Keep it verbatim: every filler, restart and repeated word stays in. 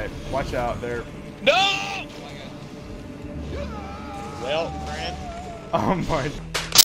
Alright, watch out there. No! Well, friend. Oh my